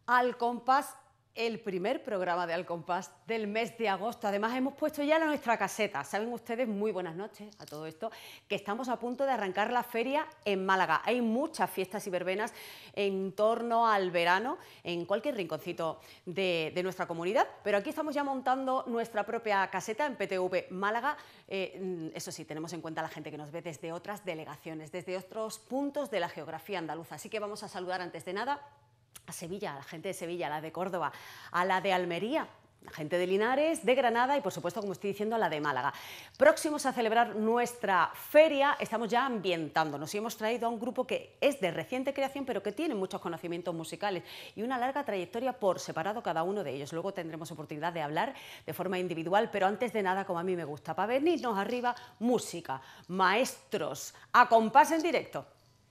Al Compás, el primer programa de Al Compás del mes de agosto. Además, hemos puesto ya nuestra caseta. Saben ustedes, muy buenas noches a todo esto, que estamos a punto de arrancar la feria en Málaga. Hay muchas fiestas y verbenas en torno al verano, en cualquier rinconcito de nuestra comunidad, pero aquí estamos ya montando nuestra propia caseta en PTV Málaga. Eso sí, tenemos en cuenta a la gente que nos ve desde otras delegaciones, desde otros puntos de la geografía andaluza. Así que vamos a saludar antes de nada a Sevilla, a la gente de Sevilla, a la de Córdoba, a la de Almería, la gente de Linares, de Granada y, por supuesto, como estoy diciendo, a la de Málaga. Próximos a celebrar nuestra feria, estamos ya ambientándonos y hemos traído a un grupo que es de reciente creación, pero que tiene muchos conocimientos musicales y una larga trayectoria por separado cada uno de ellos. Luego tendremos oportunidad de hablar de forma individual, pero antes de nada, como a mí me gusta, para venirnos arriba, música, maestros, a compás en directo.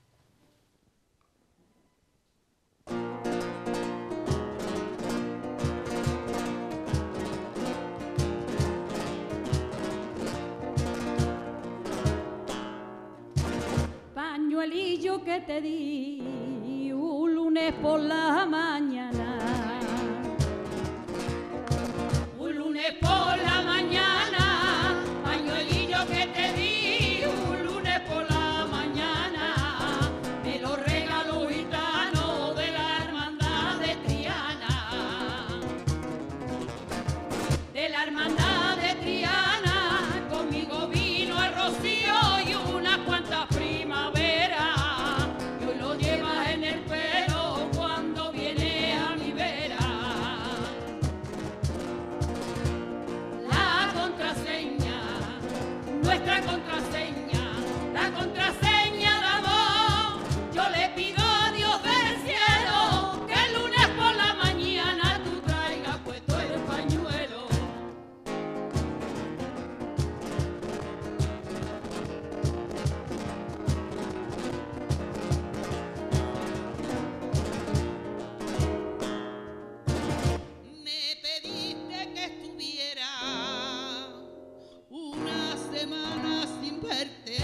Pañuelillo que te di un lunes por la mañana, un lunes por la mañana, pañuelillo que te di un lunes por la mañana, me lo regaló gitano de la hermandad de Triana, de la hermandad de Triana, conmigo vino el rocío y unas cuantas primavera, y hoy lo llevas en el pelo cuando viene a mi vera. La contraseña, nuestra contraseña, la contraseña de amor, yo le pido a Dios del cielo que el lunes por la mañana tú traigas puesto el pañuelo. Me pediste que estuviera una semana sin verte,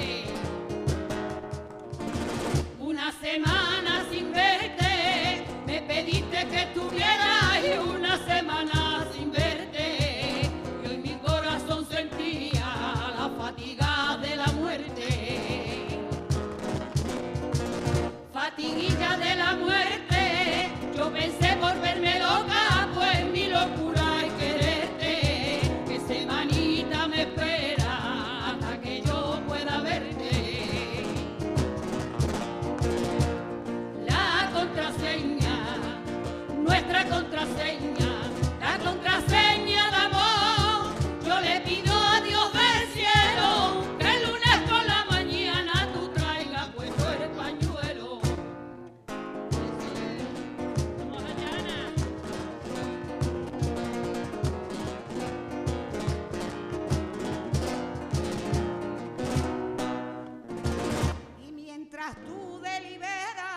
una semana sin verte, me pediste que estuviera una semana sin verte, y hoy mi corazón sentía la fatiga de la muerte, fatiguilla de la muerte, yo pensé volverme loca, pues mi locura es quererte, que semanita me espera hasta que yo pueda verte. La contraseña, nuestra contraseña, la contraseña de amor, yo le pido a Dios del cielo que el lunes por la mañana tú traigas puesto el pañuelo. Vamos allá, Ana. Y mientras tú deliberas,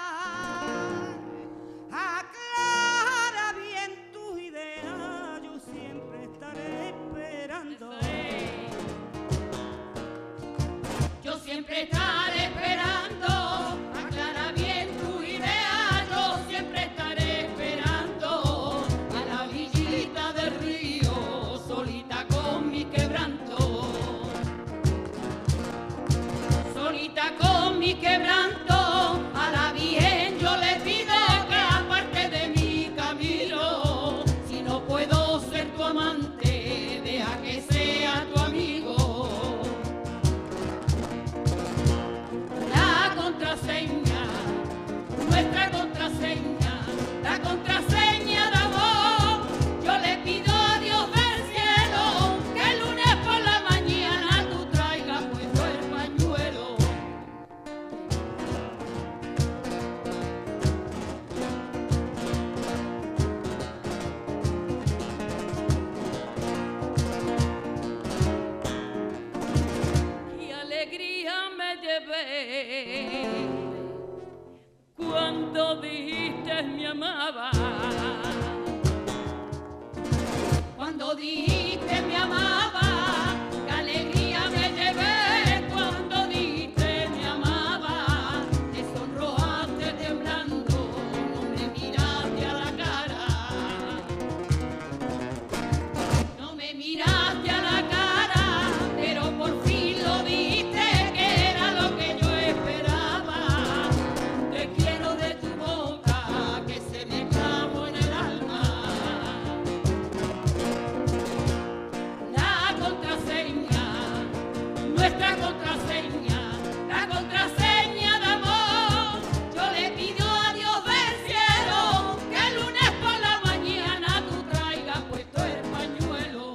aclara bien tus ideas, yo siempre estaré esperando. Yo siempre estaré esperando, aclara bien tu idea, yo siempre estaré esperando, a la orillita del río, solita con mi quebranto, solita con mi quebranto, a la Virgen yo le pido que aparte de mi camino, si no puedo ser tu amante, deja que sea tu amigo. La contraseña, nuestra contraseña, la contraseña de amor, yo le pido a Dios del cielo que el lunes por la mañana tú traigas puesto el pañuelo. Qué alegría me llevé cuando dijiste me amaba, cuando dijiste me amaba, qué alegría me llevé cuando dijiste me amaba, te sonrojaste temblando, no me miraste a la nuestra contraseña, la contraseña de amor. Yo le pido a Dios del cielo que el lunes por la mañana tú traigas puesto el pañuelo.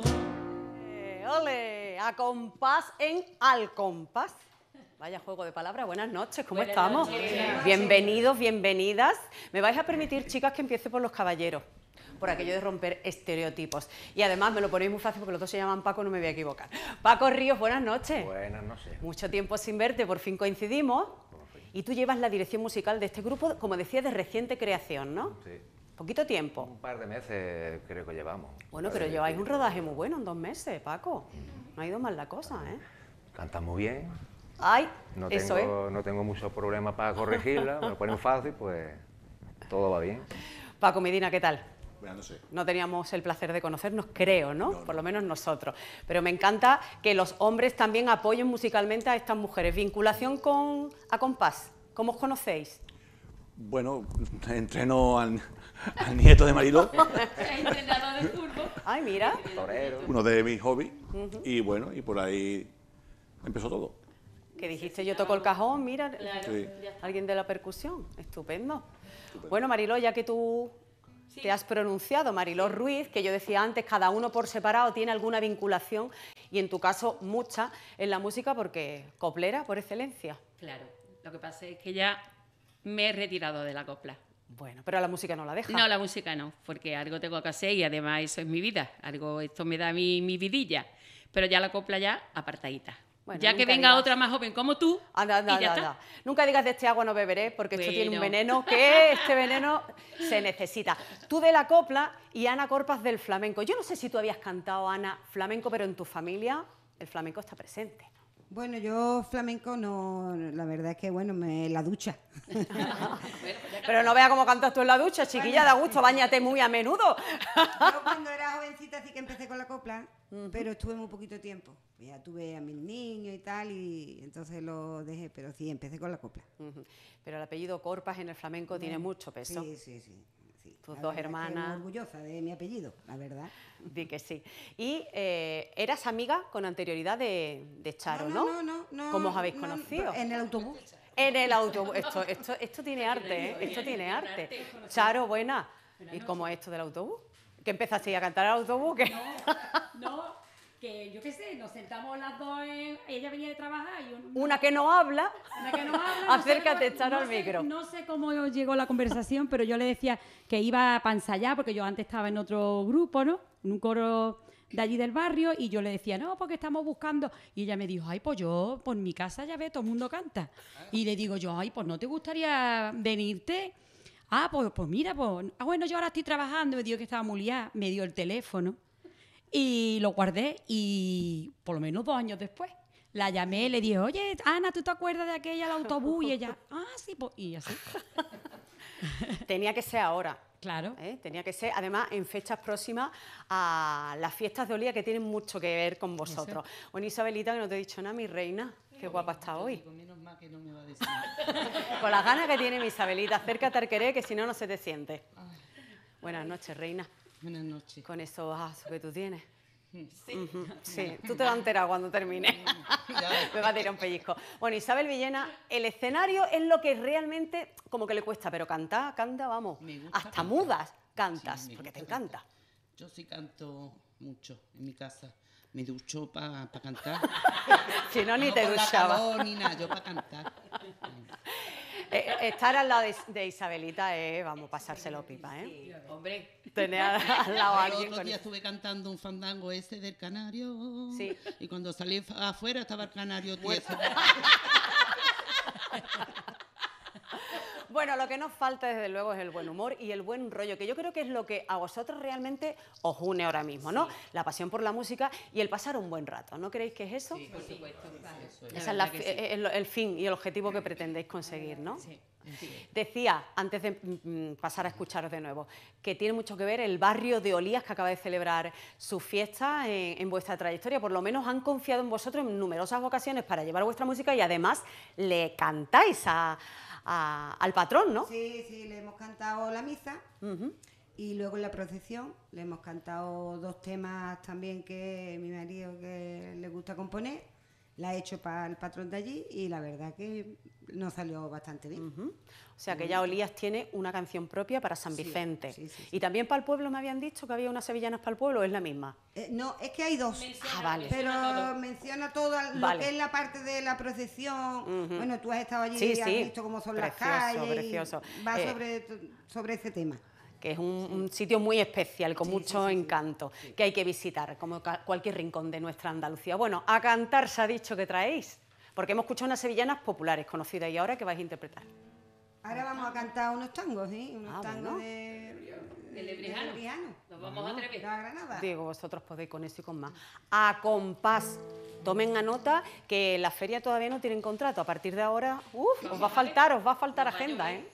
¡Ole! A compás en Al Compás. Vaya juego de palabras. Buenas noches, ¿cómo estamos? Bienvenidos, bienvenidas. Me vais a permitir, chicas, que empiece por los caballeros, por aquello de romper estereotipos. Y además me lo ponéis muy fácil porque los dos se llaman Paco, no me voy a equivocar. Paco Ríos, buenas noches. Buenas noches. Mucho tiempo sin verte, por fin coincidimos. Y tú llevas la dirección musical de este grupo, como decía, de reciente creación, ¿no? Sí. Poquito tiempo. Un par de meses creo que llevamos. Bueno, pero lleváis un rodaje muy bueno en 2 meses, Paco. No ha ido mal la cosa, ¿eh? Cantas muy bien. Ay, No eso tengo, no tengo muchos problemas para corregirla. Me lo ponen fácil, pues todo va bien. Paco Medina, ¿qué tal? Bueno, no sé. No teníamos el placer de conocernos, creo, ¿no? Por lo menos nosotros. Pero me encanta que los hombres también apoyen musicalmente a estas mujeres. Vinculación con A Compás, ¿cómo os conocéis? Bueno, entreno al nieto de Mariló, Entrenador de fútbol. Ay, mira. Torero. uno de mis hobbies, y bueno, y por ahí empezó todo. Que dijiste yo toco el cajón, mira, Sí. alguien de la percusión, estupendo. Bueno, Mariló, ya que tú te has pronunciado, Mariló Ruiz, que yo decía antes, cada uno por separado tiene alguna vinculación, y en tu caso mucha, en la música, porque coplera por excelencia. Claro, lo que pasa es que ya me he retirado de la copla. Bueno, pero a la música no la deja. No, la música no, porque algo tengo que hacer y además eso es mi vida, algo esto me da mi vidilla, pero ya la copla ya apartadita. Bueno, ya que nunca venga digas. otra más joven como tú, Anda, anda, y ya anda, está. anda. Nunca digas de este agua no beberé, porque esto tiene un Bueno. veneno que este veneno se necesita. Tú de la copla y Ana Corpas del flamenco. Yo no sé si tú habías cantado, Ana, flamenco, pero en tu familia el flamenco está presente. Bueno, yo flamenco no, la verdad es que bueno, la ducha. Pero no veas cómo cantas tú en la ducha, chiquilla, da gusto, báñate muy a menudo. Yo cuando era jovencita sí que empecé con la copla, pero estuve muy poquito tiempo. Ya tuve a mis niños y tal, y entonces lo dejé, pero sí, empecé con la copla. Ujú. Pero el apellido Corpas en el flamenco tiene mucho peso. Sí, sí, sí. sí. Tus La dos verdad es que hermanas. muy orgullosa de mi apellido, la verdad. Di que sí. Y eras amiga con anterioridad de Charo, ¿no? No. ¿Cómo os habéis no, conocido? En el autobús. En el autobús. Esto tiene arte, ¿eh? Esto tiene arte. Charo, buena. ¿Y cómo es esto del autobús? ¿Que empezasteis a cantar al autobús? ¿Qué? No, que yo qué sé, nos sentamos las dos, ella venía de trabajar y Una que no habla. una que no habla. Acércate, no sé, Charo, no al sé- micro. No sé cómo llegó la conversación, pero yo le decía que iba para ensayar, porque yo antes estaba en otro grupo, ¿no? En un coro de allí del barrio, y yo le decía, no, porque estamos buscando. Y ella me dijo, ay, pues yo, por mi casa ya ve, todo el mundo canta. Y le digo yo, ay, pues ¿no te gustaría venirte? Ah, pues mira, pues, bueno, yo ahora estoy trabajando. Me dijo que estaba muy liada, me dio el teléfono y lo guardé, y por lo menos 2 años después la llamé, le dije, oye, Ana, ¿tú te acuerdas de aquella del autobús? Y ella, sí, pues, y así. Tenía que ser ahora. Claro. Tenía que ser, además, en fechas próximas a las fiestas de Olía, que tienen mucho que ver con vosotros. Bueno, Isabelita, que no te he dicho nada, mi reina, qué guapa está hoy. Menos mal que no me va a decir. Con las ganas que tiene mi Isabelita, acércate al querer, que si no, no se te siente. Buenas noches, reina, Buenas noches. con esos ojazos que tú tienes. Sí, tú te vas a enterar cuando termine. Me va a tirar un pellizco. Bueno, Isabel Villena, el escenario es lo que realmente como que le cuesta, pero cantar, canta, vamos, Me gusta hasta cantar. mudas cantas, Sí, me porque te gusta encanta. cantar. Yo sí canto mucho en mi casa. Me ducho para cantar. Si no, ni No te por la duchaba. calor ni nada, yo para cantar. Estar al lado de Isabelita es, vamos, pasárselo pipa, ¿eh? Hombre, Tener al lado a El alguien otro con día eso. estuve cantando un fandango ese del canario. Sí. Y cuando salí afuera estaba el canario tieso. Bueno, lo que nos falta, desde luego, es el buen humor y el buen rollo, que yo creo que es lo que a vosotros realmente os une ahora mismo, ¿no? La pasión por la música y el pasar un buen rato, ¿no creéis que es eso? por supuesto, claro. Ese es el fin y el objetivo que pretendéis conseguir, ¿no? Decía, antes de pasar a escucharos de nuevo, que tiene mucho que ver el barrio de Olías, que acaba de celebrar su fiesta en vuestra trayectoria. Por lo menos han confiado en vosotros en numerosas ocasiones para llevar vuestra música y además le cantáis al patrón, ¿no? Sí, sí, le hemos cantado la misa. Y luego en la procesión le hemos cantado 2 temas también que mi marido que le gusta gusta componer, la he hecho para el patrón de allí y la verdad que nos salió bastante bien. O sea que ya Olías tiene una canción propia para San Sí, Vicente. sí, sí, sí. Y también para el pueblo me habían dicho que había unas sevillanas para el pueblo, ¿o es la misma? No, es que hay dos. Ah, vale. Pero menciona todo lo Vale. que es la parte de la procesión. Bueno, tú has estado allí Sí, y has sí. visto cómo son las Precioso, calles. y precioso. Va sobre ese tema. Que es un sitio muy especial, con Sí, mucho sí, sí, sí. encanto, que hay que visitar, como cualquier rincón de nuestra Andalucía. Bueno, a cantar se ha dicho que traéis, porque hemos escuchado unas sevillanas populares conocidas, y ahora, ¿qué vais a interpretar? Ahora vamos a cantar unos tangos, ¿eh? Unos Ah, tangos bueno. de Lebrijano. Lebrijano. Nos vamos a atrever. La Granada. Digo, vosotros podéis con eso y con más. A compás. Tomen a nota que la feria todavía no tienen contrato. A partir de ahora, os va a faltar agenda, ¿eh?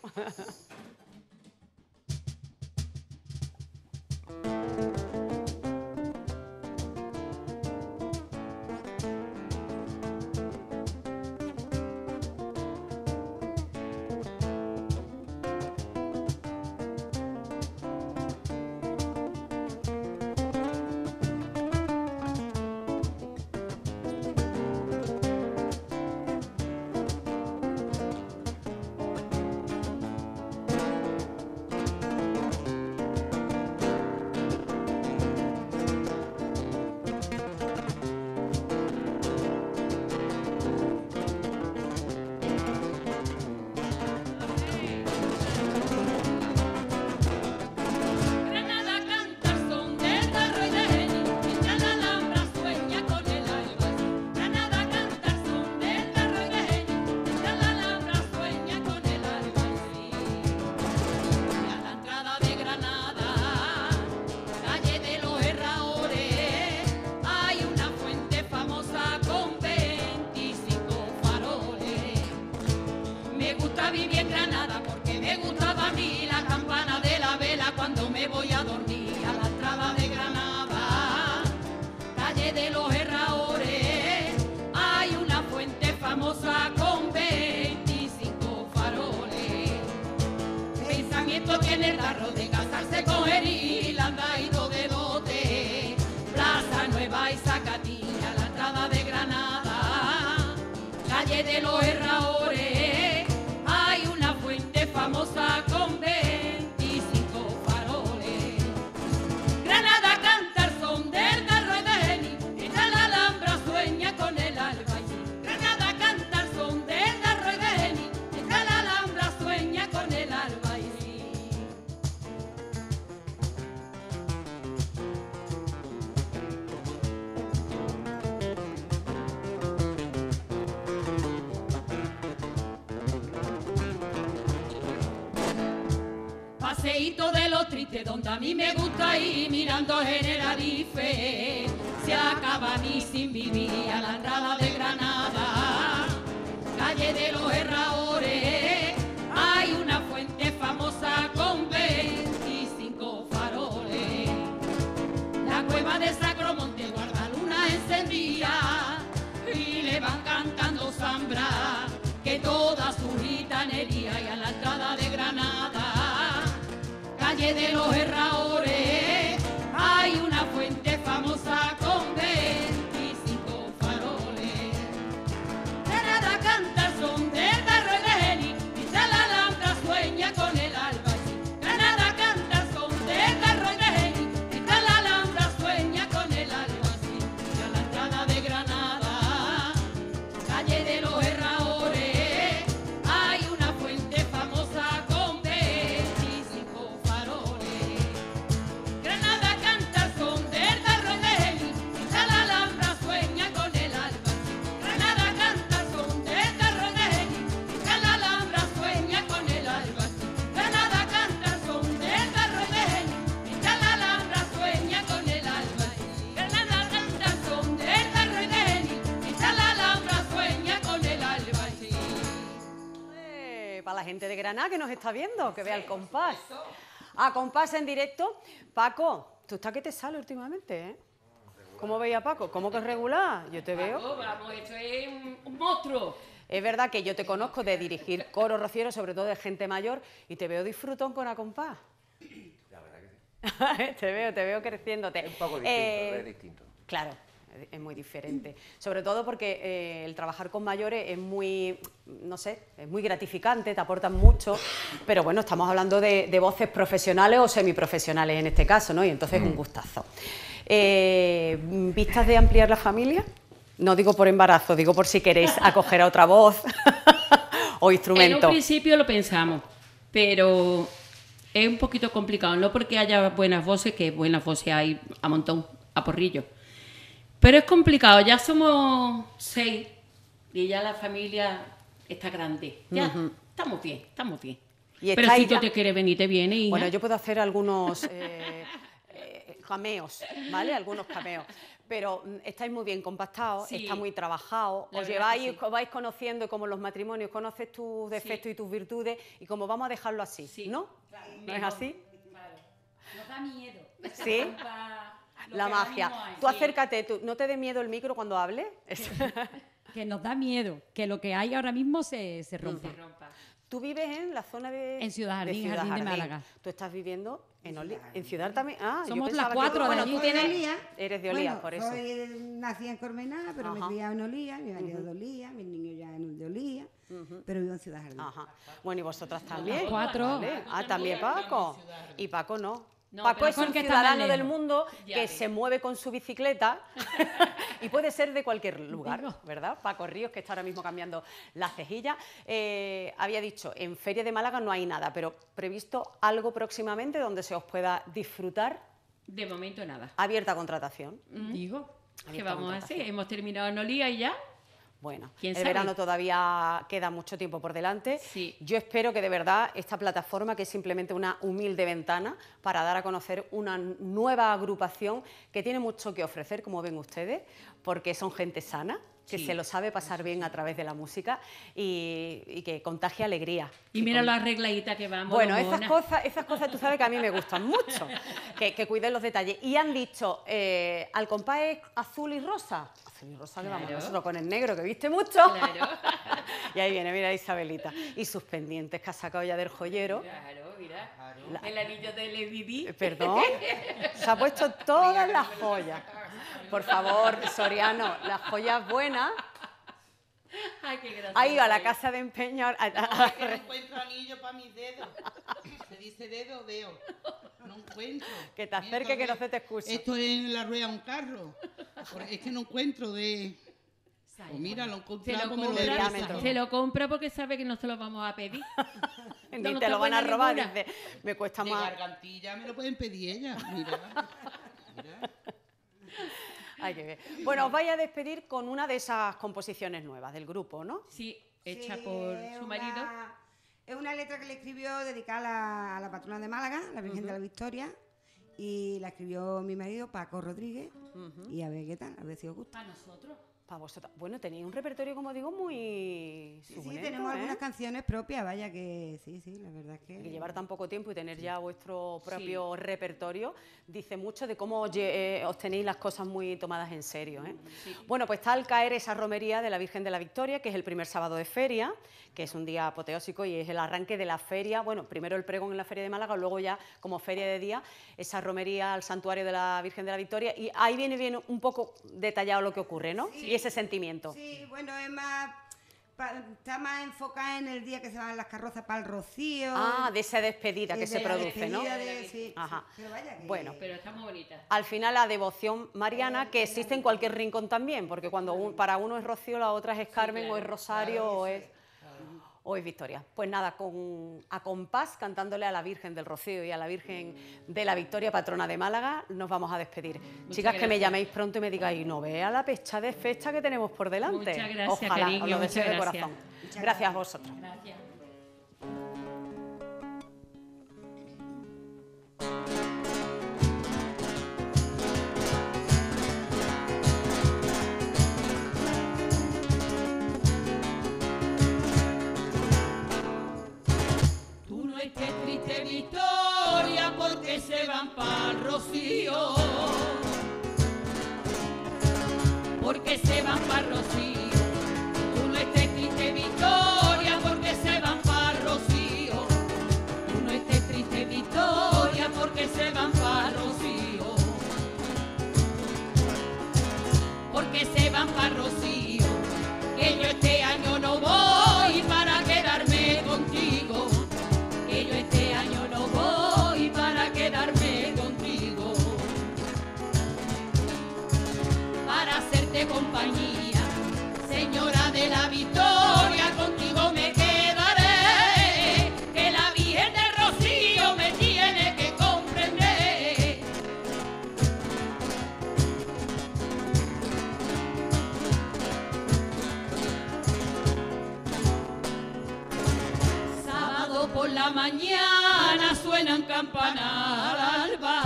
Granada canta al son del tarro y de Geni, mientras la Alhambra sueña con el alba. Granada canta al son del tarro y de Geni, mientras la Alhambra sueña con el alba. Y a la entrada de Granada, calle de los Herradores, hay una fuente famosa con 25 faroles. Me gusta vivir en Granada porque me gustaba a mí la campana de la vela cuando me voy a dormir. A la entrada de Granada, calle de los Herradores, hay una fuente famosa con 25 faroles. Pensamiento que en el tarro de casarse con Jeril anda ido de dote. Plaza Nueva y Zacatilla, la entrada de Granada, calle de los Herradores, hay una fuente famosa con 25 faroles. Granada canta el son del tarro y de Geni, mientras la Alhambra sueña con el albaicín. Granada canta el son del tarro y de Geni, mientras la Alhambra sueña con el albaicín. Paseíto de los tristes donde a mí me gusta ir mirando Generalife. Se acaba ni sin vivir a la entrada de Granada, calle de los Herradores, hay una fuente famosa con 25 faroles. La cueva de Sacromonte guarda luna encendida y le van cantando zambra que toda su gitanería. Y a la entrada de Granada, calle de los Herradores, hay una fuente famosa con 25 faroles. Granada canta el son del tarro y de Geni, mientras la Alhambra sueña con el albaicín. Granada canta el son del tarro y de Geni, mientras la Alhambra sueña con el albaicín. Y a la entrada de Granada, calle de los Herradores, hay una fuente famosa con 25 faroles. Granada canta el son del tarro y de Geni, mientras la Alhambra sueña con el albaicín. Granada canta el son del tarro y de Geni, mientras la Alhambra sueña con el albaicín. Granada canta el son del tarro y de Geni, mientras la Alhambra sueña con el albaicín. Granada canta el son del tarro y de Geni, mientras la Alhambra sueña con el albaicín. Para la gente de Granada que nos está viendo, que vea el compás. A compás en directo. Paco, tú estás que te sale últimamente, ¿eh? ¿Cómo veis a Paco? ¿Cómo que es regular? Yo te veo. Vamos, esto es un monstruo. Es verdad que yo te conozco de dirigir coro rociero, sobre todo de gente mayor, y te veo disfrutón con a compás. La verdad que sí. te veo creciéndote. Es un poco distinto, es distinto. Claro, es muy diferente. Sobre todo porque el trabajar con mayores es muy, no sé, es muy gratificante, te aportan mucho, pero bueno, estamos hablando de voces profesionales o semiprofesionales en este caso, ¿no? Y entonces un gustazo. ¿Vistas de ampliar la familia? No digo por embarazo, digo por si queréis acoger a otra voz o instrumento. En un principio lo pensamos, pero es un poquito complicado, no porque haya buenas voces, que buenas voces hay a montón, a porrillo. Pero es complicado, ya somos 6 y ya la familia está grande. Ya estamos bien, estamos bien. Pero si tú te quieres venir, te viene y bueno, yo puedo hacer algunos cameos, ¿vale? Algunos cameos. Pero estáis muy bien compactados, Sí. Está muy trabajado, La os verdad lleváis, que sí. os vais conociendo como en los matrimonios, conoces tus defectos y tus virtudes y como vamos a dejarlo así, Sí. ¿no? ¿No es así? Claro. Nos da miedo. Sí. La magia. Tú Sí. acércate, ¿no te dé miedo el micro cuando hables? Que nos da miedo, que lo que hay ahora mismo se rompa. Tú vives en la zona de... En Ciudad Jardín, Jardín de Málaga. Tú estás viviendo en Ciudad también. Ah, yo Somos pensaba las 4 de bueno, allí. tú Soy de tienes... Olía. Eres de Olía, Bueno, por eso. Nací en Cormená, pero me Ajá. he criado en Olía, mi marido de Olía, mis niños ya en de Olía, pero vivo en Ciudad Jardín. Ajá. Bueno, y vosotras también. 4. Vale. Ah, también Paco. Y Paco no. No, Paco pero es un porque está más ciudadano del lejos. mundo Ya que ves. se mueve con su bicicleta y puede ser de cualquier lugar, Digo. ¿verdad? Paco Ríos, que está ahora mismo cambiando la cejilla. Había dicho, en Feria de Málaga no hay nada, pero previsto algo próximamente donde se os pueda disfrutar, De momento nada. abierta contratación. Digo. ¿Qué Abierta vamos a hacer? contratación. Hemos terminado en Olía y ya. Bueno, ¿Quién el sabe? verano todavía queda mucho tiempo por delante. Sí. Yo espero que de verdad esta plataforma, que es simplemente una humilde ventana para dar a conocer una nueva agrupación que tiene mucho que ofrecer, como ven ustedes, porque son gente sana, que Sí. se lo sabe pasar bien a través de la música y que contagia alegría. Y mira lo arregladita que vamos. Bueno, lo esas mona. cosas tú sabes que a mí me gustan mucho, que cuiden los detalles. Y han dicho, al compás es azul y rosa. Azul y rosa, que vamos Claro. nosotros con el negro, que viste mucho. Claro. Y ahí viene, mira Isabelita. Y sus pendientes que ha sacado ya del joyero. Claro, mira. La- El anillo de Lady Perdón, se ha puesto todas las joyas. Por favor, Soriano, las joyas buenas. Ay, qué gracioso. Ha ido a la casa de empeño. Es que no encuentro anillo para mis dedos. Se dice dedo o dedo. No encuentro. Que te acerque, que no se te escuche. Esto es en la rueda de un carro. Porque es que no encuentro de... Pues mira, lo Se encontrado, lo, pues me lo de compra, diámetro. se lo compra porque sabe que no se lo vamos a pedir. Ni No, no te está lo van a buena robar. ninguna. Dice, me cuesta De más. gargantilla me lo pueden pedir ellas. Mira. Mira. Hay que ver. Bueno, os vais a despedir con una de esas composiciones nuevas del grupo, ¿no? Sí, hecha Sí, por es su una- marido. Es una letra que le escribió dedicada a la patrona de Málaga, la Virgen de la Victoria, y la escribió mi marido, Paco Rodríguez, y a ver qué tal, a ver si os gusta. Para nosotros. Para vosotros. Bueno, tenéis un repertorio, como digo, muy Sí, suculento, tenemos ¿eh? algunas canciones propias, vaya que sí, la verdad es que... Que llevar tan poco tiempo y tener ya vuestro propio repertorio dice mucho de cómo os tenéis las cosas muy tomadas en serio, ¿eh? Bueno, pues está al caer esa romería de la Virgen de la Victoria, que es el primer sábado de feria, que es un día apoteósico y es el arranque de la feria. Bueno, primero el pregón en la Feria de Málaga, luego ya como feria de día, esa romería al santuario de la Virgen de la Victoria, y ahí viene bien un poco detallado lo que ocurre, ¿no? Y ese sentimiento. Sí, bueno, es más... está más enfocada en el día que se van las carrozas para el rocío. Ah, de esa despedida que de se la produce, ¿no? despedida de- sí, Ajá. sí, pero vaya que... Bueno. Pero está muy bonita. Al final la devoción mariana, que existe en cualquier rincón también, porque cuando para uno es Rocío, la otra es Carmen, o es Rosario, o es Victoria. Pues nada, a compás, cantándole a la Virgen del Rocío y a la Virgen de la Victoria, patrona de Málaga, nos vamos a despedir. Chicas, que me gracias. llaméis pronto y me digáis, no vea la fecha de fecha que tenemos por delante. Muchas gracias, Ojalá, cariño, os lo muchas deseo de gracias. corazón. Gracias a vosotros. Gracias. Tú no estés triste, Victoria, porque se van para el Rocío. Porque se van para el Rocío. Tú no estés triste, Victoria, porque se van para el Rocío. Tú no estés triste, Victoria, porque se van para el Rocío. compañía. Señora de la Victoria, contigo me quedaré, que la Virgen del Rocío me tiene que comprender. Sábado por la mañana suenan campanas al alba.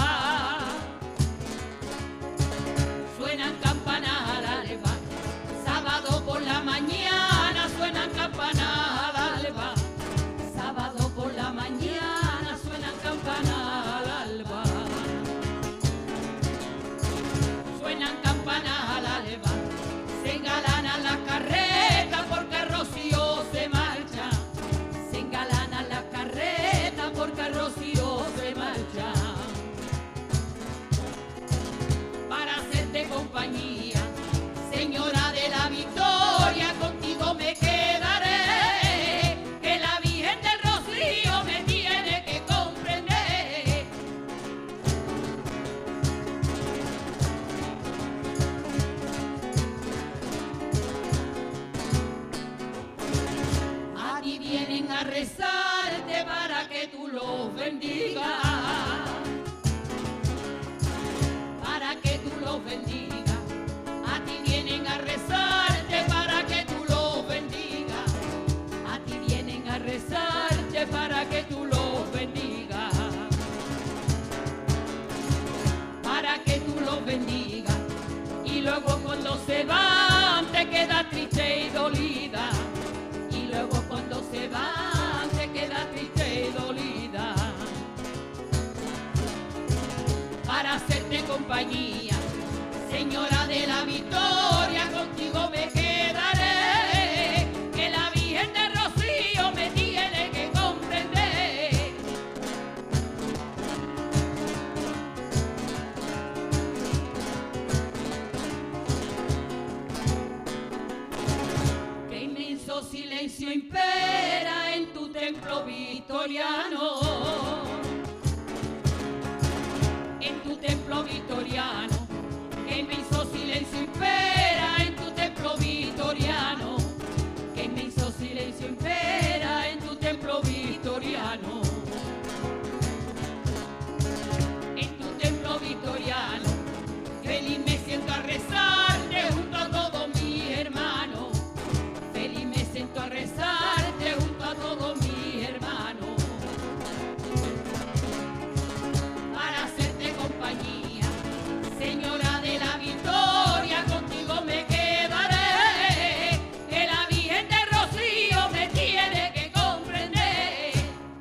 Suenan campanas al alba, sábado por la mañana suenan campanas al alba, sábado por la mañana suenan campanas al alba, suenan campanas al alba, se engalanan las carretas porque el Rocío se marcha, se engalanan las carretas porque el Rocío se marcha. Compañía, señora de la Victoria, contigo me quedaré, que la Virgen del Rocío me tiene que comprender. A ti vienen a rezarte para que tú los bendigas, para que tú los bendigas. A ti vienen a rezarte para que tú los bendigas. A ti vienen a rezarte para que tú los bendigas. Para que tú los bendigas. Y luego cuando se van te quedas triste y dolida. Y luego cuando se van te quedas triste y dolida. Para hacerte compañía, señora de la Victoria, contigo me quedaré, que la Virgen del Rocío me tiene que comprender. Qué inmenso silencio impera en tu templo victoriano, en tu templo victoriano. Que inmenso silencio impera en tu templo victoriano, que inmenso silencio impera en tu templo victoriano, en tu templo victoriano. Feliz me siento a rezarte junto a todos mis hermanos, feliz me siento a rezarte junto a todos mis hermanos, para hacerte compañía, señora de la Victoria, contigo me quedaré, que la Virgen del Rocío me tiene que comprender.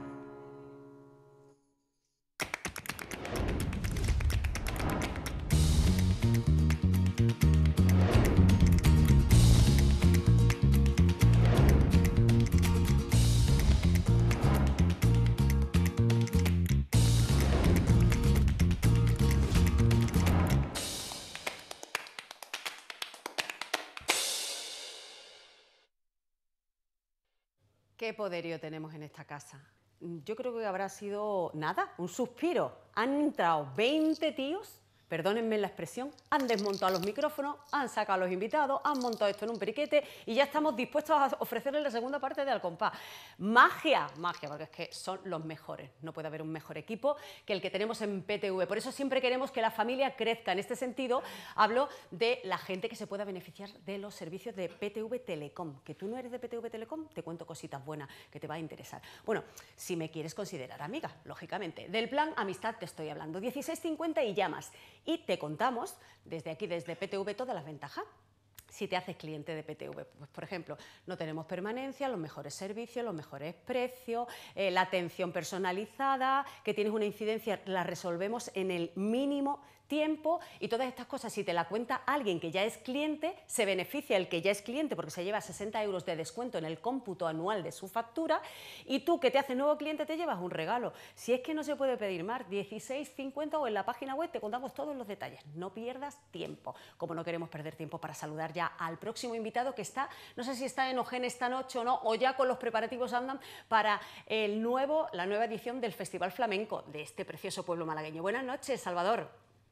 ¿Qué poderío tenemos en esta casa? Yo creo que habrá sido, nada, un suspiro. Han entrado 20 tíos, perdónenme la expresión, han desmontado los micrófonos, han sacado a los invitados, han montado esto en un periquete y ya estamos dispuestos a ofrecerles la segunda parte de Al Compás. Magia, magia, porque es que son los mejores. No puede haber un mejor equipo que el que tenemos en PTV. Por eso siempre queremos que la familia crezca. En este sentido, hablo de la gente que se pueda beneficiar de los servicios de PTV Telecom. Que tú no eres de PTV Telecom, te cuento cositas buenas que te va a interesar. Bueno, si me quieres considerar amiga, lógicamente. Del plan Amistad te estoy hablando. 1650 y llamas. Y te contamos desde aquí, desde PTV, todas las ventajas. Si te haces cliente de PTV, pues por ejemplo, no tenemos permanencia, los mejores servicios, los mejores precios, la atención personalizada, que tienes una incidencia, la resolvemos en el mínimo tiempo y todas estas cosas, si te la cuenta alguien que ya es cliente, se beneficia el que ya es cliente porque se lleva 60 euros de descuento en el cómputo anual de su factura y tú que te haces nuevo cliente te llevas un regalo. Si es que no se puede pedir más, 16,50 o en la página web te contamos todos los detalles. No pierdas tiempo, como no queremos perder tiempo para saludar ya al próximo invitado que está, no sé si está en Ojén esta noche o no, o ya con los preparativos andan para la nueva edición del Festival Flamenco de este precioso pueblo malagueño. Buenas noches, Salvador.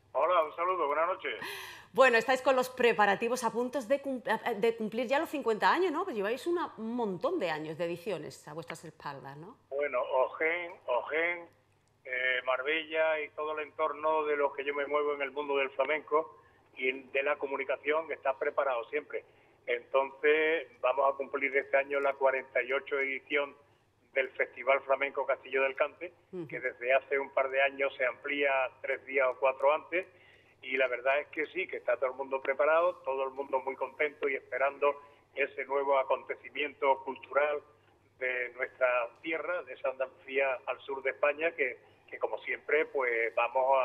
Hola, un saludo, buenas noches. Bueno, estáis con los preparativos a puntos de cumplir ya los 50 años, ¿no? Pues lleváis un montón de años de ediciones a vuestras espaldas, ¿no? Bueno, Ojén, Marbella y todo el entorno de lo que yo me muevo en el mundo del flamenco y de la comunicación está preparado siempre. Entonces, vamos a cumplir este año la 48 edición del Festival Flamenco Castillo del Cante, que desde hace un par de años se amplía 3 días o 4 antes, y la verdad es que sí, que está todo el mundo preparado, todo el mundo muy contento y esperando ese nuevo acontecimiento cultural de nuestra tierra, de esa Andalucía al sur de España, que como siempre pues vamos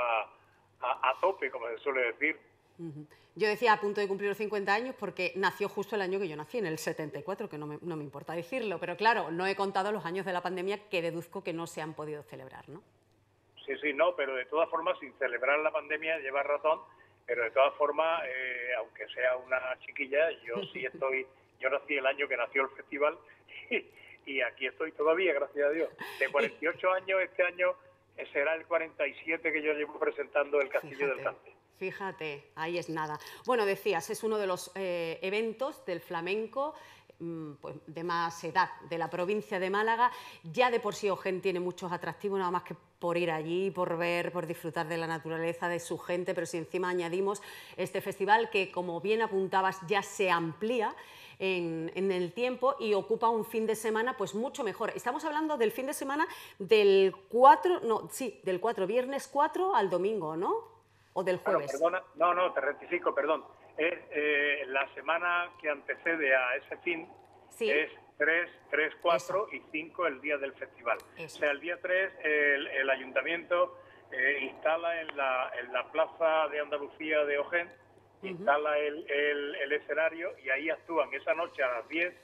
a tope, como se suele decir. Yo decía a punto de cumplir los 50 años porque nació justo el año que yo nací, en el 74, que no me importa decirlo, pero claro, no he contado los años de la pandemia que deduzco que no se han podido celebrar, ¿no? Sí, no, pero de todas formas, sin celebrar la pandemia, lleva razón, pero de todas formas, aunque sea una chiquilla, yo nací el año que nació el festival y aquí estoy todavía, gracias a Dios. De 48 años, este año será el 47 que yo llevo presentando el Castillo del Cante. Fíjate, ahí es nada. Bueno, decías, es uno de los eventos del flamenco pues, de más edad de la provincia de Málaga. Ya de por sí Ojén tiene muchos atractivos, nada más que por ir allí, por ver, por disfrutar de la naturaleza, de su gente, pero si encima añadimos este festival que, como bien apuntabas, ya se amplía en el tiempo y ocupa un fin de semana pues mucho mejor. Estamos hablando del fin de semana del 4, viernes 4 al domingo, ¿no? ¿O del jueves? Bueno, perdona, no, te rectifico, perdón. Es la semana que antecede a ese fin, ¿sí? Es 3, 4 y 5 el día del festival. Eso. O sea, el día 3 el ayuntamiento instala en la plaza de Andalucía de Ojén, instala el escenario y ahí actúan esa noche a las 10.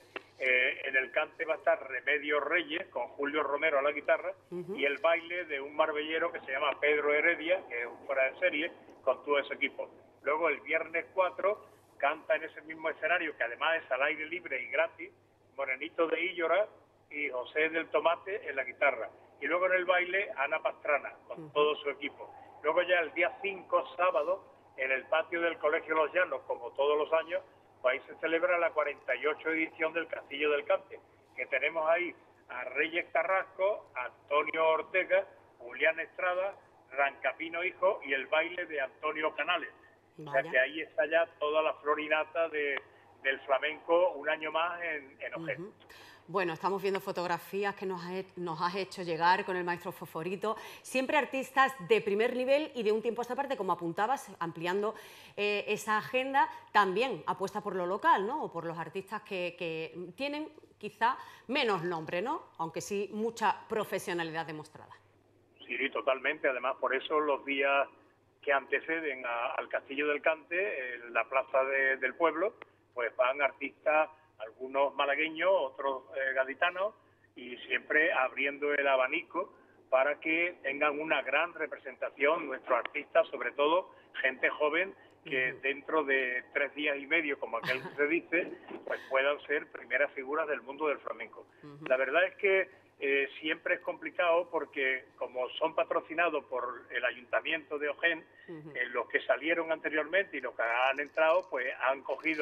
En el cante va a estar Remedios Reyes con Julio Romero a la guitarra y el baile de un marbellero que se llama Pedro Heredia, que es un fuera de serie, con todo ese equipo. Luego el viernes 4 canta en ese mismo escenario, que además es al aire libre y gratis, Morenito de Íllora y José del Tomate en la guitarra. Y luego en el baile Ana Pastrana con todo su equipo. Luego ya el día 5, sábado, en el patio del Colegio Los Llanos, como todos los años, pues ahí se celebra la 48 edición del Castillo del Cante, que tenemos ahí a Reyes Carrasco, Antonio Ortega, Julián Estrada, Rancapino Hijo y el baile de Antonio Canales. Vaya. O sea que ahí está ya toda la florinata del flamenco un año más en Ojén. Bueno, estamos viendo fotografías que nos has hecho llegar con el maestro Fosforito. Siempre artistas de primer nivel y de un tiempo a esta parte, como apuntabas, ampliando esa agenda, también apuesta por lo local, ¿no? O por los artistas que tienen quizá menos nombre, ¿no? Aunque sí mucha profesionalidad demostrada. Sí, totalmente. Además, por eso los días que anteceden al Castillo del Cante, en la plaza del pueblo, pues van artistas, algunos malagueños, otros gaditanos, y siempre abriendo el abanico para que tengan una gran representación nuestros artistas, sobre todo gente joven, que dentro de 3 días y medio, como aquel se dice, pues puedan ser primeras figuras del mundo del flamenco. La verdad es que siempre es complicado porque como son patrocinados por el Ayuntamiento de Ojén, los que salieron anteriormente y los que han entrado, pues han cogido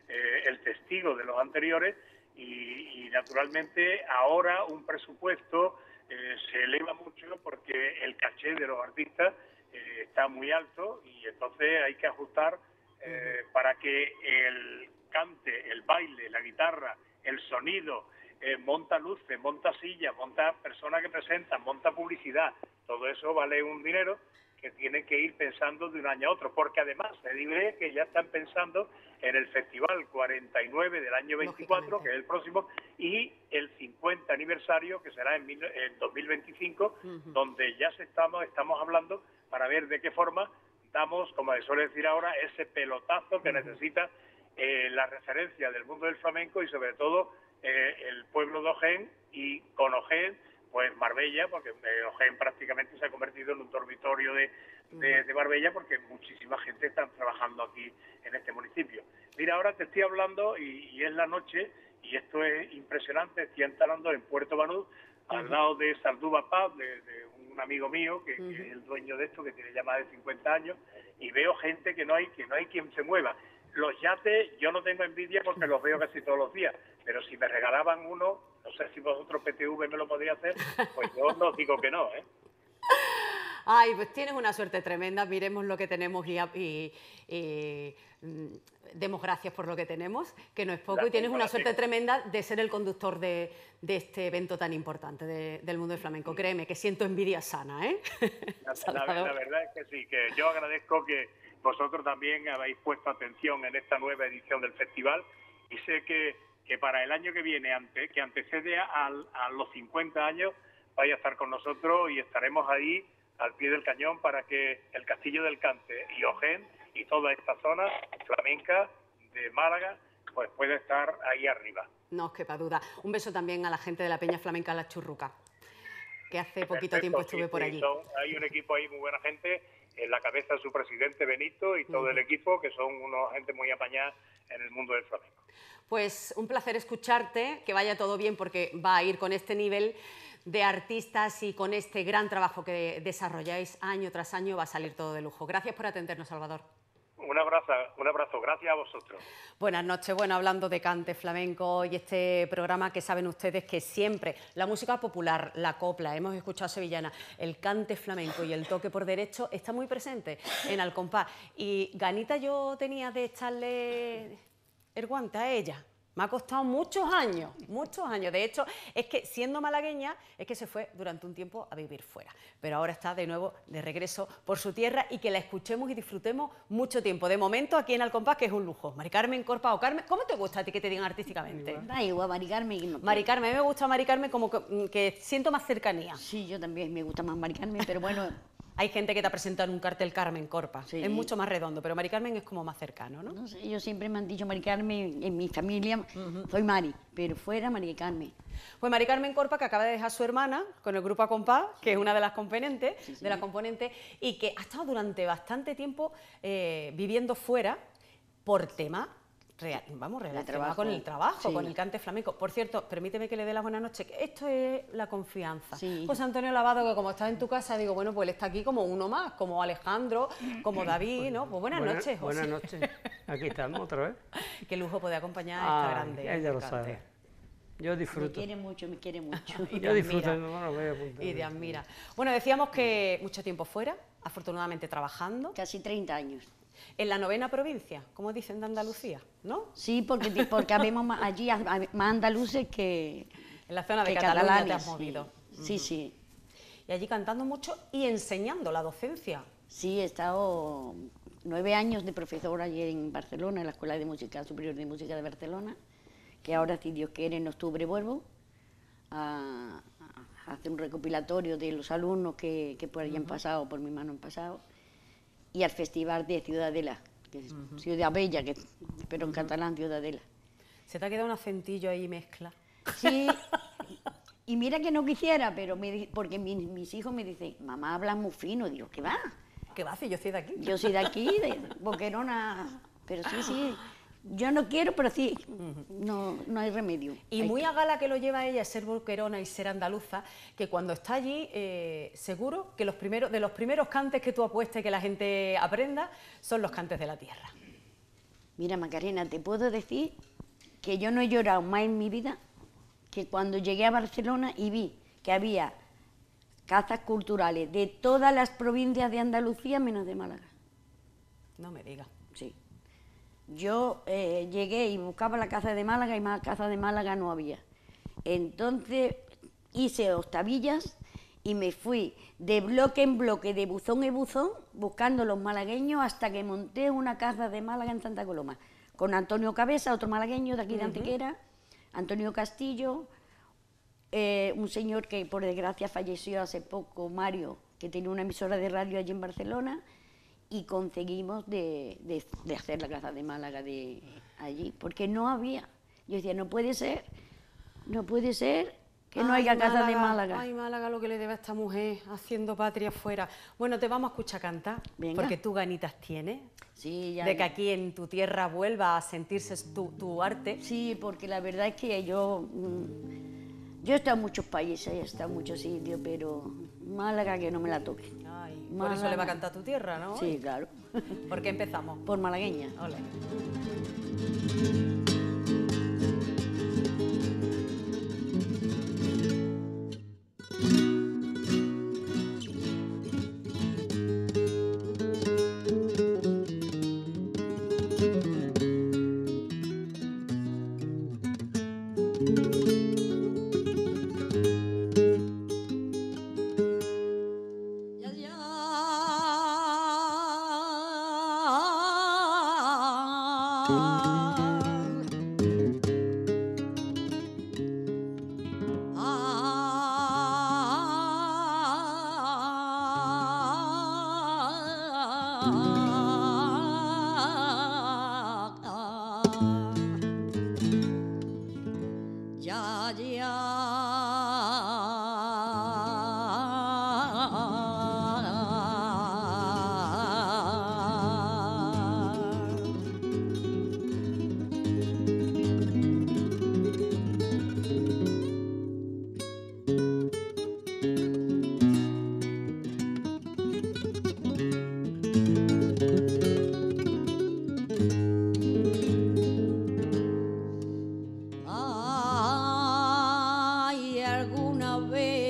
el testigo de los anteriores y naturalmente ahora un presupuesto se eleva mucho porque el caché de los artistas está muy alto y entonces hay que ajustar para que el cante, el baile, la guitarra, el sonido, monta luces, monta sillas, monta personas que presentan, monta publicidad, todo eso vale un dinero que tienen que ir pensando de un año a otro, porque además se dice que ya están pensando en el Festival 49 del año 24, que es el próximo, y el 50 aniversario, que será en 2025, donde ya estamos hablando para ver de qué forma damos, como se suele decir ahora, ese pelotazo que necesita la referencia del mundo del flamenco y sobre todo el pueblo de Ojén, y con Ojén pues Marbella, porque Ojén prácticamente se ha convertido en un dormitorio de Marbella, porque muchísima gente está trabajando aquí en este municipio. Mira, ahora te estoy hablando y es la noche, y esto es impresionante, estoy instalando en Puerto Banús, al lado de Saldúa Pub, de un amigo mío que es el dueño de esto, que tiene ya más de 50 años, y veo gente que no hay quien se mueva. Los yates yo no tengo envidia porque los veo casi todos los días, pero si me regalaban uno, no sé si vosotros PTV me lo podría hacer, pues yo no digo que no, ¿eh? Ay, pues tienes una suerte tremenda, miremos lo que tenemos y demos gracias por lo que tenemos, que no es poco, y tienes una suerte tremenda de ser el conductor de este evento tan importante del mundo del flamenco. Créeme, que siento envidia sana, ¿eh? La verdad es que sí, que yo agradezco que vosotros también habéis puesto atención en esta nueva edición del festival, y sé que para el año que viene, que antecede a los 50 años, vais a estar con nosotros y estaremos ahí al pie del cañón para que el Castillo del Cante y Ojén y toda esta zona flamenca de Málaga pues pueda estar ahí arriba. No os quepa duda. Un beso también a la gente de la Peña Flamenca La Churruca, que hace poquito tiempo estuve por allí. Hay un equipo ahí, muy buena gente, en la cabeza de su presidente Benito y todo el equipo, que son una gente muy apañada en el mundo del flamenco. Pues un placer escucharte, que vaya todo bien, porque va a ir con este nivel de artistas y con este gran trabajo que desarrolláis año tras año, va a salir todo de lujo. Gracias por atendernos, Salvador. Un abrazo, gracias a vosotros. Buenas noches. Bueno, hablando de cante flamenco y este programa que saben ustedes que siempre la música popular, la copla, hemos escuchado sevillana, el cante flamenco y el toque por derecho está muy presente en Al Compás. Y ganita yo tenía de echarle el guante a ella. Me ha costado muchos años, muchos años. De hecho, es que siendo malagueña, es que se fue durante un tiempo a vivir fuera. Pero ahora está de nuevo de regreso por su tierra y que la escuchemos y disfrutemos mucho tiempo. De momento, aquí en Al Compás, que es un lujo. Mari Carmen Corpa o Carmen, ¿cómo te gusta a ti que te digan artísticamente? Da igual, Mari Carmen. Mari Carmen, a mí me gusta Mari Carmen como que siento más cercanía. Sí, yo también me gusta más Mari Carmen, pero bueno... Hay gente que te ha presentado en un cartel Carmen Corpa, sí. Es mucho más redondo, pero Mari Carmen es como más cercano, ¿no? No sé, ellos siempre me han dicho Mari Carmen, en mi familia soy Mari, pero fuera Mari Carmen. Pues Mari Carmen Corpa, que acaba de dejar a su hermana con el grupo A Compás, que es una de las componentes, y que ha estado durante bastante tiempo viviendo fuera por tema relacionado con el trabajo, con el cante flamenco. Por cierto, permíteme que le dé las buenas noches. Esto es la confianza. José Antonio Lavado, que como estás en tu casa, digo, bueno, pues él está aquí como uno más, como Alejandro, como David, ¿no? Pues buenas noches, José. Buenas noches. Aquí estamos otra vez. Qué lujo poder acompañar a esta grande. Ella lo sabe. Yo disfruto. Me quiere mucho. Yo disfruto. Y te admira. Bueno, decíamos que mucho tiempo fuera, afortunadamente trabajando. Casi 30 años. En la 9ª provincia, como dicen de Andalucía, ¿no? Sí, porque habemos allí más andaluces que... En la zona de Cataluña te has movido. Sí, sí. Y allí cantando mucho y enseñando la docencia. Sí, he estado 9 años de profesora allí en Barcelona, en la Escuela de Música Superior de Música de Barcelona, que ahora, si Dios quiere, en octubre vuelvo a hacer un recopilatorio de los alumnos que por allí han pasado, por mi mano han pasado, y al Festival de Ciudadela, que es Ciudad Bella, pero en catalán Ciudadela. ¿Se te ha quedado un acentillo ahí mezcla? Sí, y mira que no quisiera, pero porque mis hijos me dicen, mamá, hablas muy fino. Digo, ¿qué va? ¿Qué va? Si yo soy de aquí. Yo soy de aquí, de Boquerona, pero sí. Yo no quiero, pero sí, no hay remedio. Y muy a gala que lo lleva ella, ser boquerona y ser andaluza, que cuando está allí, seguro que de los primeros cantes que tú apuestes que la gente aprenda, son los cantes de la tierra. Mira, Macarena, te puedo decir que yo no he llorado más en mi vida que cuando llegué a Barcelona y vi que había casas culturales de todas las provincias de Andalucía menos de Málaga. No me digas. Sí. Yo llegué y buscaba la casa de Málaga y más casa de Málaga no había. Entonces hice octavillas y me fui de bloque en bloque, de buzón en buzón, buscando los malagueños hasta que monté una casa de Málaga en Santa Coloma, con Antonio Cabeza, otro malagueño de aquí de Antequera, Antonio Castillo, un señor que por desgracia falleció hace poco, Mario, que tenía una emisora de radio allí en Barcelona, y conseguimos de hacer la casa de Málaga de allí, porque no había. Yo decía, no puede ser que no haya casa de Málaga. Ay, Málaga, lo que le debe a esta mujer haciendo patria fuera. Bueno, te vamos a escuchar cantar, porque tú ganitas tienes. Sí, ya. De que aquí en tu tierra vuelva a sentirse tu arte. Sí, porque la verdad es que yo Yo he estado en muchos países, he estado en muchos sitios, pero Málaga que no me la toque. Ay, por eso le va a cantar tu tierra, ¿no? Sí, claro. ¿Por qué empezamos? Por malagueña. Ole. Ay, alguna vez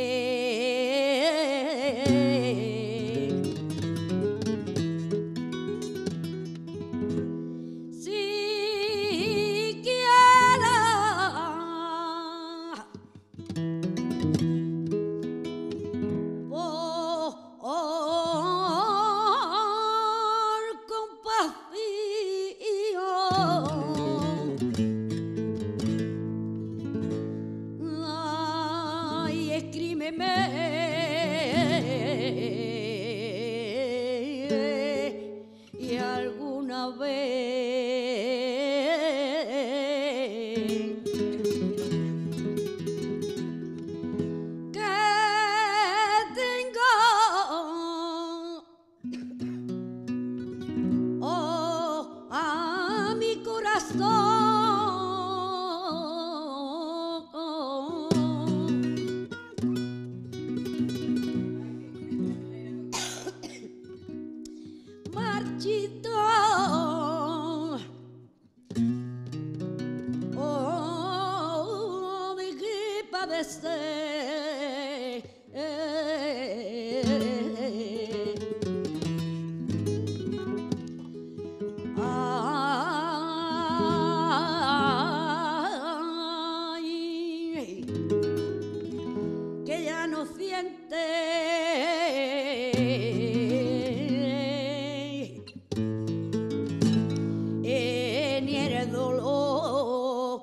siquiera por compasión, ay, escríbeme y alguna vez que tengo a mi corazón marchito, de qué padecer. Ay, que ya no siente ni el dolor.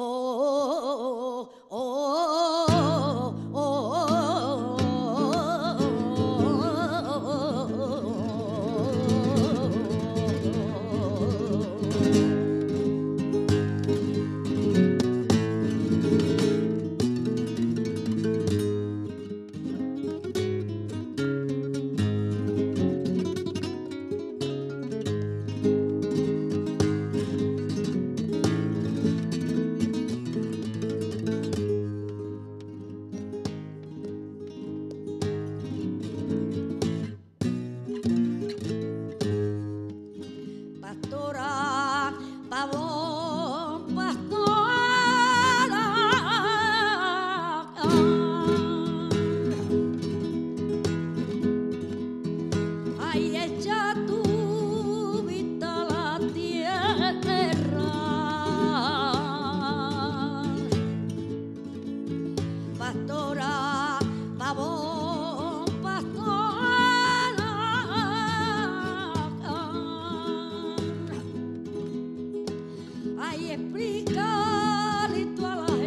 Pastora, pavón, pastora, ay, echa tu vista a la tierra, pastora, pavón, pastora, ay, explícale tú a la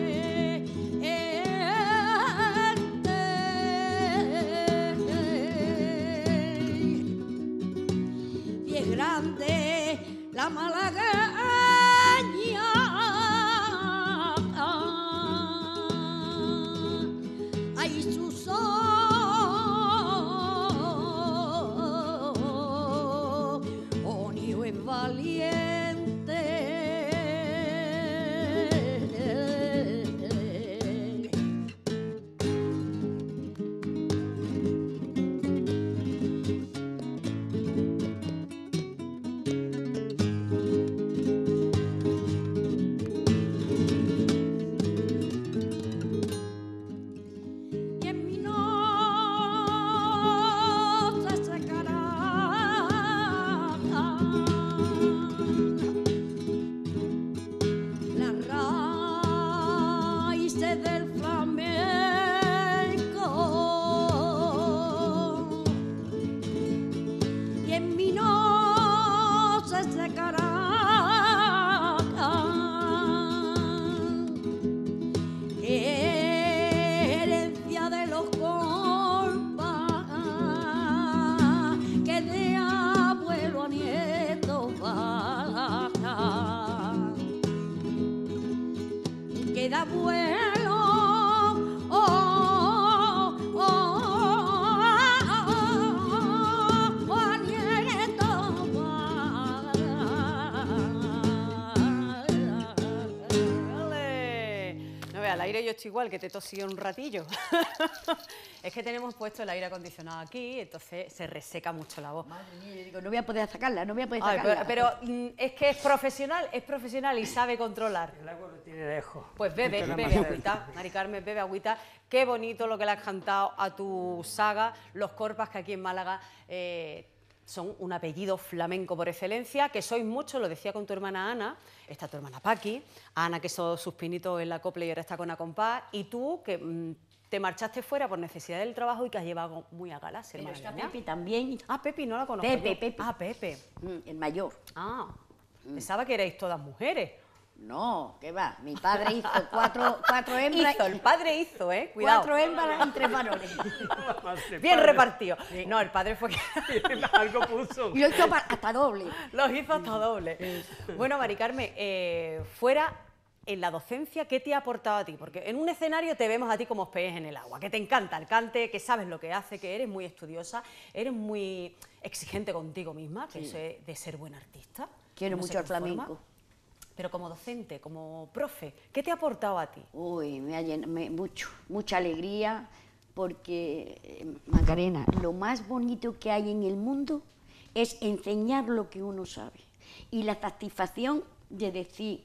gente, y es grande la malagueña, ay, su sonio es valiente. que da vuelo. Al aire yo estoy igual, que te tosí un ratillo. Es que tenemos puesto el aire acondicionado aquí, entonces se reseca mucho la voz. Madre mía, yo digo, no voy a poder sacarla, no voy a poder Ay, sacarla. pero es que es profesional y sabe controlar. El agua lo tiene lejos. Pues bebe agüita, Mari Carmen, bebe agüita. Qué bonito lo que le has cantado a tu saga, Los Corpas, que aquí en Málaga son un apellido flamenco por excelencia, que sois muchos, lo decía con tu hermana Ana, está tu hermana Paqui, Ana que hizo sus pinitos en la copla y ahora está con Acompás, y tú que te marchaste fuera por necesidad del trabajo y que has llevado muy a gala, ser Pero está malagueña. Pepe también. Ah, Pepi, no la conozco. Pepe. Ah, Pepe. El mayor. Ah, pensaba que erais todas mujeres. No, ¿qué va? Mi padre hizo cuatro hembras. El padre hizo, cuidado. 4 hembras y 3 varones. Bien repartido. No, el padre fue que... Algo puso. Y lo hizo hasta doble. Los hizo hasta doble. Bueno, Mari Carmen, fuera en la docencia, ¿qué te ha aportado a ti? Porque en un escenario te vemos a ti como pez en el agua, que te encanta el cante, que sabes lo que hace, que eres muy estudiosa, eres muy exigente contigo misma, que eso es de ser buena artista. Quiero No se mucho el conforma. flamenco. Pero como docente, como profe, ¿qué te ha aportado a ti? Uy, me ha llenado mucha alegría, porque, Macarena, lo más bonito que hay en el mundo es enseñar lo que uno sabe. Y la satisfacción de decir,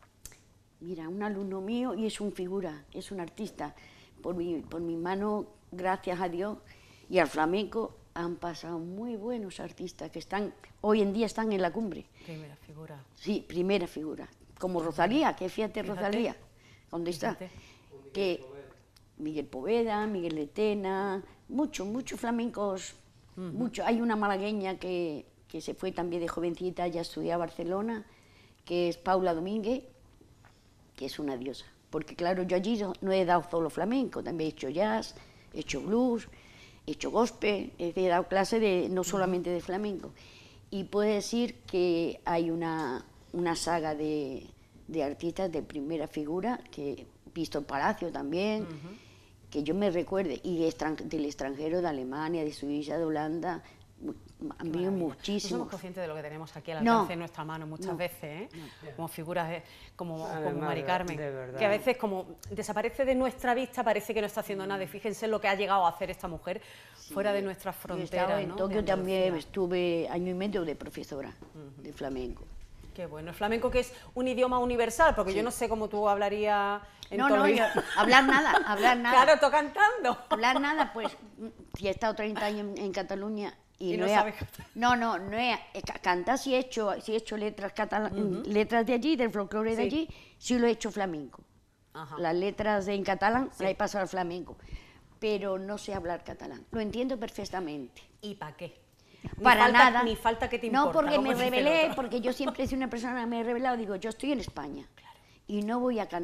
mira, un alumno mío y es un figura, es un artista. Por mi mano, gracias a Dios y al flamenco, han pasado muy buenos artistas que hoy en día están en la cumbre. Primera figura. Sí, primera figura. Como Rosalía, que fíjate Rosalía, ¿dónde está? Fíjate. Que Miguel Poveda, Miguel Letena, muchos flamencos, mucho. Hay una malagueña que se fue también de jovencita, ya estudió a Barcelona, que es Paula Domínguez, que es una diosa. Porque claro, yo allí no he dado solo flamenco, también he hecho jazz, he hecho blues, he hecho gospel, he dado clase no solamente de flamenco. Y puedo decir que hay una saga de artistas de primera figura, que Víctor Palacio también, que yo me recuerde, y del extranjero, de Alemania, de Suiza, de Holanda, han venido No muchísimos. somos conscientes de lo que tenemos aquí al alcance de nuestra mano muchas veces, como figuras como Mari Carmen, que a veces como desaparece de nuestra vista, parece que no está haciendo nada. Y fíjense lo que ha llegado a hacer esta mujer fuera de nuestras fronteras. En Tokio también estuve año y medio de profesora de flamenco. Qué bueno, el flamenco, que es un idioma universal, porque yo no sé cómo tú hablarías en hablar nada. Claro, tú cantando. Hablar nada, pues, si he estado 30 años en Cataluña y no sabes cantar. No he cantar, si he hecho letras letras de allí, del folclore de allí, sí lo he hecho flamenco. Las letras en catalán las he pasado al flamenco, pero no sé hablar catalán. Lo entiendo perfectamente. ¿Y para qué? Nada. Ni falta que te importa. No, porque me rebelé, porque yo siempre he sido una persona que me he rebelado. Digo, yo estoy en España y no voy a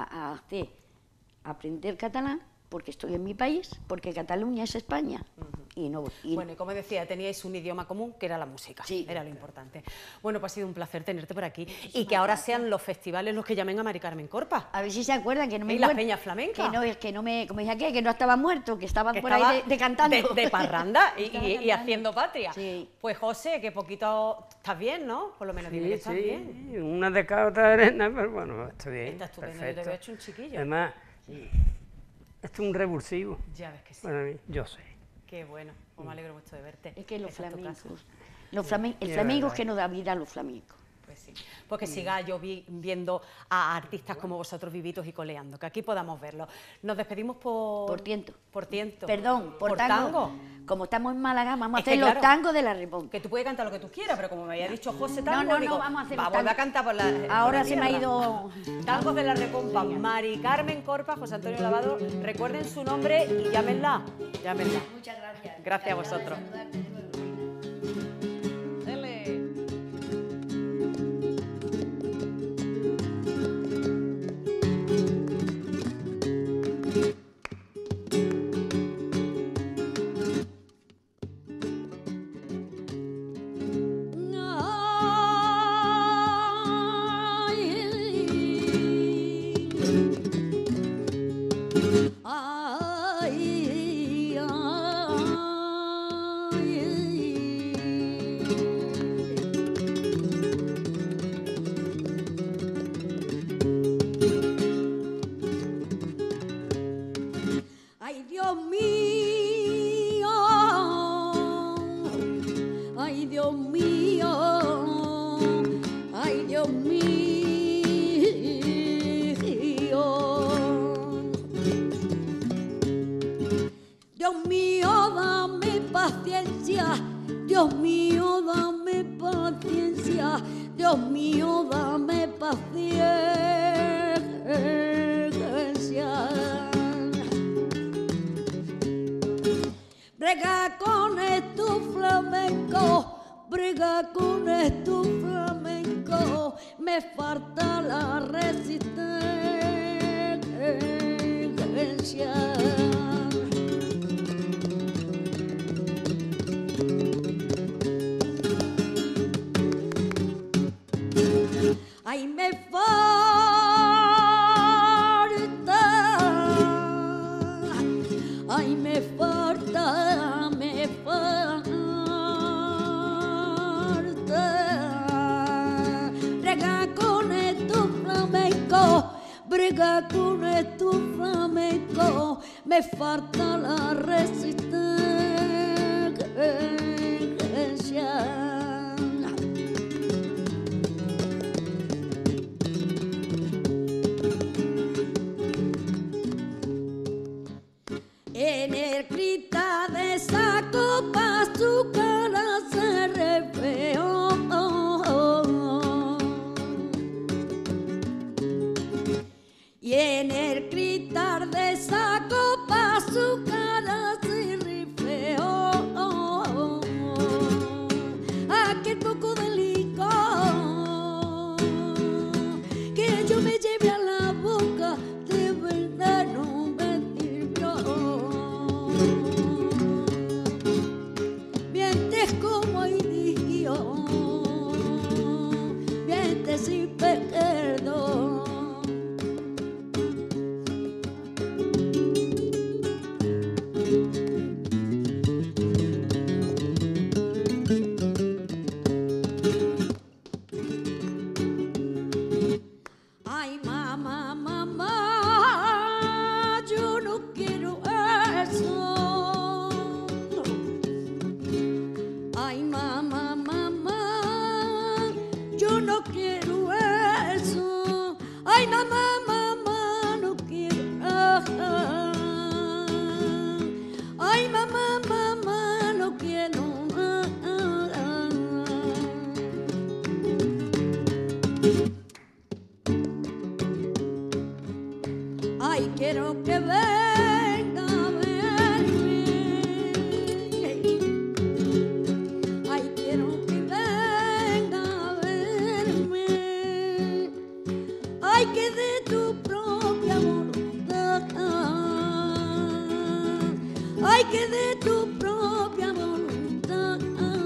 aprender catalán porque estoy en mi país, porque Cataluña es España. Bueno, y como decía, teníais un idioma común, que era la música, era lo importante. Bueno, pues ha sido un placer tenerte por aquí y que ahora sean los festivales los que llamen a Mari Carmen Corpas. A ver si se acuerdan que no me y las peñas flamencas. Que no me, como dije aquí, que no estaba muerto, que estaban por ahí de cantando. De parranda y haciendo patria. Sí. Pues José, que poquito estás bien, ¿no? Por lo menos dime que estás bien. Una de cada otra arena, pero bueno, estoy bien. Está estupendo, perfecto. yo te veo hecho un chiquillo. Además, esto es un revulsivo. Ya ves que sí. Para mí, yo sé. Qué bueno, pues me alegro mucho de verte. Es que los flamencos, el Sí, flamenco es que nos da vida a los flamencos. Pues sí, porque siga yo viendo a artistas como vosotros vivitos y coleando, que aquí podamos verlo. Nos despedimos por tiento. Por tiento. Perdón, por tango. Como estamos en Málaga, vamos a Es que hacer los claro, tangos de la Repón. Que tú puedes cantar lo que tú quieras, pero como me había dicho José tango, no, vamos a hacer va a volver a cantar por la... Ahora por la se me ha tierra. ido... Tangos de la Repompa, Mari Carmen Corpas, José Antonio Lavado, recuerden su nombre y llámenla. Muchas gracias. Gracias a vosotros. Ay, Dios mío, dame paciencia, Dios mío, dame paciencia. Brega con estos flamencos, brega con estos flamencos, me falta la resistencia. Ay, me falta, ay, me falta, me falta. Brega con estos flamencos, brega con estos flamencos, me falta la resistencia. En el cristal de esa copa su cara se reflejó. Y en el cristal de esa copa su cara se reflejó. Aquel poco de licor que yo me llevé a la boca, de verdad no me sirvió. Mientes como hay Dios, mientes sin perdón. Ay, mamá, mamá, yo no quiero eso. Ay, mamá, mamá, yo no quiero eso. Ay, mamá, mamá, no quiero. Ay, mamá, mamá, no quiero. Ay, quiero que venga a verme. Ay, quiero que venga a verme. Ay, que de tu propia voluntad. Ay, que de tu propia voluntad.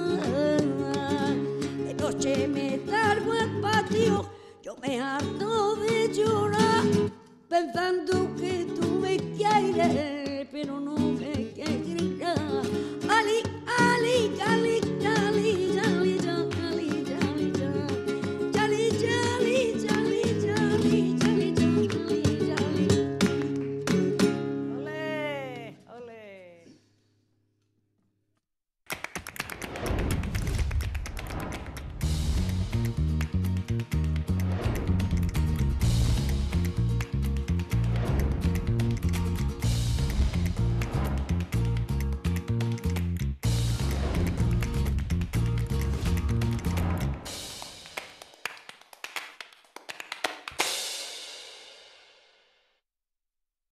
De noche me salgo al patio, yo me harto de llorar, pensando que tú me quieres, pero no me quieres.